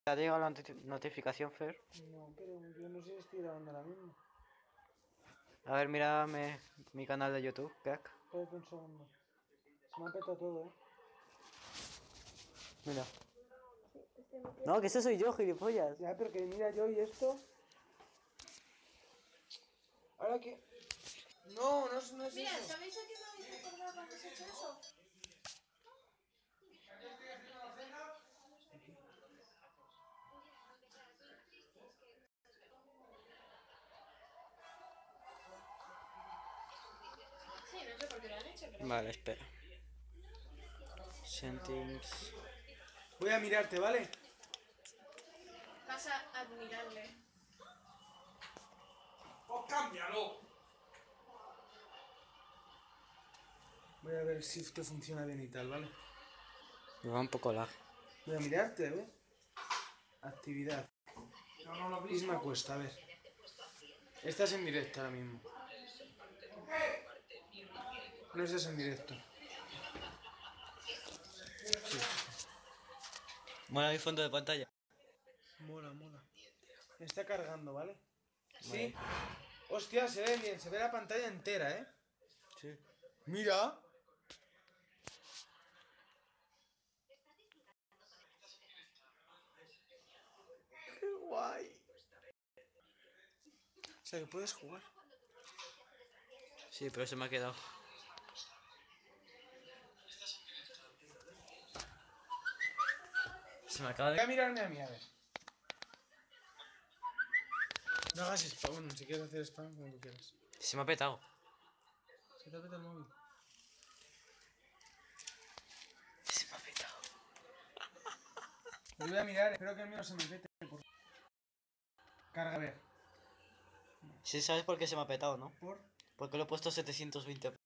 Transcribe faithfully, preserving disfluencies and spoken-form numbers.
¿Te ha llegado la noti- notificación, Fer? No, pero yo no sé si estoy grabando ahora mismo. A ver, mírame mi canal de YouTube, crack. Espérate un segundo. Se me ha petado todo, eh. Mira. No, que ese soy yo, gilipollas. Ya, pero que mira yo y esto. Ahora que. No, no es, no es Mira, eso. ¿sabéis a qué me habéis recordado cuando has hecho eso? Sí, no sé por qué lo han hecho, pero... Vale, espera. Settings. Voy a mirarte, ¿vale? Vas a admirarle. ¡Oh, cámbialo! Voy a ver si esto funciona bien y tal, ¿vale? Me va un poco lag. Voy a mirarte, ¿eh? Actividad. No, no lo Isma Cuesta, a ver. Estás en directo ahora mismo. No estás en directo. Mola mi fondo de pantalla. Mola, mola. Está cargando, ¿vale? Vale. Sí. Hostia, se ve bien, se ve la pantalla entera, ¿eh? Sí. Mira. Qué guay. O sea, que puedes jugar. Sí, pero se me ha quedado. Se me acaba Voy a de... mirarme a mí, a ver. No hagas spam, bueno, si quieres hacer spam, como tú quieras. Se me ha petado. Se te peta el móvil. Se me ha petado. Lo voy a mirar, espero que el mío no se me pete. Por... Carga, a ver. Sí, sabes por qué se me ha petado, ¿no? ¿Por? Porque lo he puesto a setecientos veinte p.